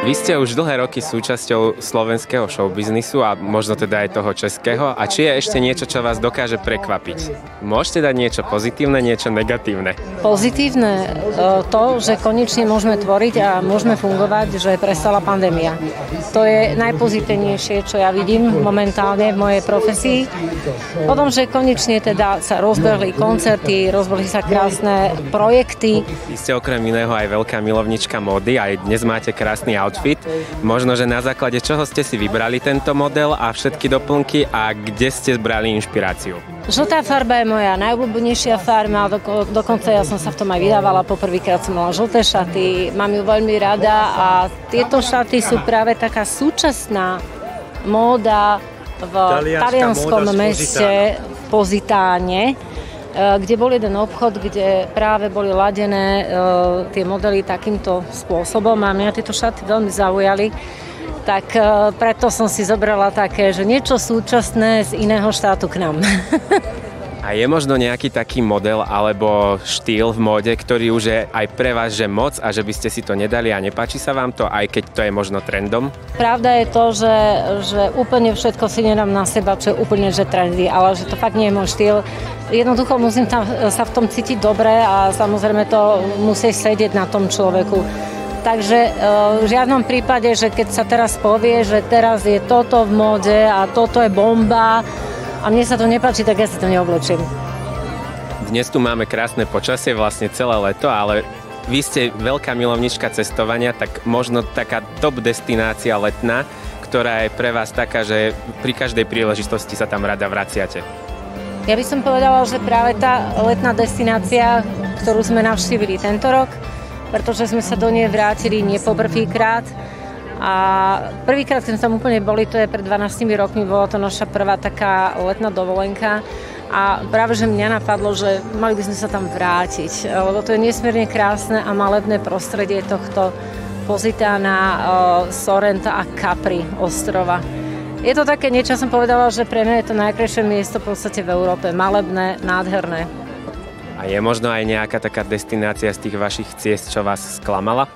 Vy ste už dlhé roky súčasťou slovenského showbiznisu a možno teda aj toho českého. A či je ešte niečo, čo vás dokáže prekvapiť? Môžete dať niečo pozitívne, niečo negatívne? Pozitívne to, že konečne môžeme tvoriť a môžeme fungovať, že prestala pandémia. To je najpozitívnejšie, čo ja vidím momentálne v mojej profesii. Potom, že konečne teda sa rozbehli koncerty, rozbehli sa krásne projekty. Vy ste okrem iného aj veľká milovnička módy, aj dnes máte krásny outfit. Možno, že na základe čoho ste si vybrali tento model a všetky doplnky a kde ste brali inšpiráciu? Žltá farba je moja najobľúbenejšia farba, dokonca ja som sa v tom aj vydávala, poprvýkrát som mala žlté šaty, mám ju veľmi rada a tieto šaty sú práve taká súčasná móda v talianskom meste Positáne, kde bol jeden obchod, kde práve boli ladené tie modely takýmto spôsobom a mňa tieto šaty veľmi zaujali. Tak preto som si zobrala také, že niečo súčasné z iného štátu k nám. A je možno nejaký taký model alebo štýl v móde, ktorý už je aj pre vás že moc a že by ste si to nedali a nepáči sa vám to, aj keď to je možno trendom? Pravda je to, že úplne všetko si nedám na seba, čo je úplne že trendy, ale že to fakt nie je môj štýl. Jednoducho musím sa v tom cítiť dobre a samozrejme to musí sedieť na tom človeku. Takže v žiadnom prípade, že keď sa teraz povie, že teraz je toto v móde a toto je bomba a mne sa to nepáči, tak ja si to neoblečím. Dnes tu máme krásne počasie, vlastne celé leto, ale vy ste veľká milovnička cestovania, tak možno taká top destinácia letná, ktorá je pre vás taká, že pri každej príležitosti sa tam rada vraciate. Ja by som povedala, že práve tá letná destinácia, ktorú sme navštívili tento rok, pretože sme sa do nej vrátili nie po prvýkrát. A prvýkrát, keď sme tam úplne boli, to je pred 12 rokmi, bola to naša prvá taká letná dovolenka. A práve, že mňa napadlo, že mali by sme sa tam vrátiť, lebo to je nesmierne krásne a malebné prostredie tohto Positána, Sorrenta a Capri ostrova. Je to také niečo, som povedala, že pre mňa je to najkrajšie miesto v podstate v Európe. Malebné, nádherné. A je možno aj nejaká taká destinácia z tých vašich ciest, čo vás sklamala?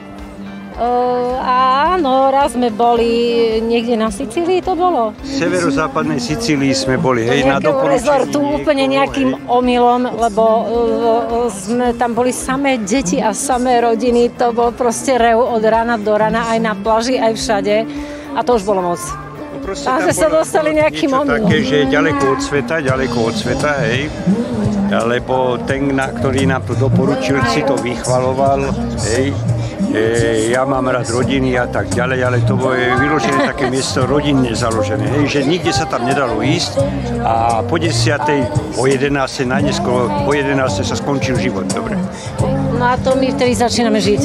Áno, raz sme boli niekde na Sicílii, to bolo? V severozápadnej Sicílii sme boli, hej, na doporučení. Rezortu úplne nejakým omylom, lebo sme tam boli samé deti a samé rodiny, to bol proste rev od rána do rána, aj na pláži, aj všade a to už bolo moc. Tam sa dostali nejakým omylom. Také, že ďaleko od sveta, hej. Lebo ten, ktorý nám to doporučil, si to vychvaloval, hej. Ja mám rád rodiny a tak ďalej, ale to bolo vyložené také miesto rodinne založené, hej, že nikde sa tam nedalo ísť a po 10:00, o 11:00, najneskôr po 11:00 sa skončil život, dobre. No a to my vtedy začíname žiť.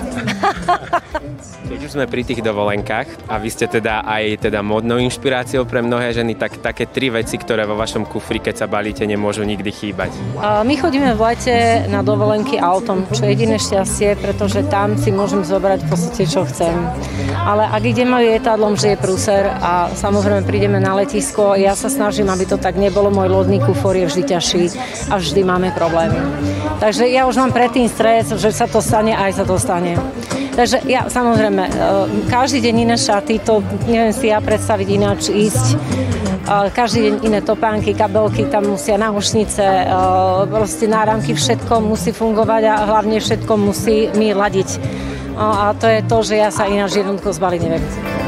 Keď už sme pri tých dovolenkách a vy ste teda aj módnou inšpiráciou pre mnohé ženy, tak také 3 veci, ktoré vo vašom kufri, keď sa balíte, nemôžu nikdy chýbať. My chodíme v lete na dovolenky autom, čo je jediné šťastie, pretože tam si môžem zobrať v podstate, čo chcem. Ale ak ideme lietadlom, že je prúser a samozrejme prídeme na letisko, ja sa snažím, aby to tak nebolo, môj lodný kufor je vždy ťažší a vždy máme problémy. Takže ja už mám predtým stres, že sa to stane, aj sa to stane. Takže ja samozrejme, každý deň iné šaty, to neviem si ja predstaviť ináč ísť. Každý deň iné topánky, kabelky, tam musia náušnice, proste náramky, všetko musí fungovať a hlavne všetko musí mi ladiť. A to je to, že ja sa ináč jednoducho zbaliť neviem.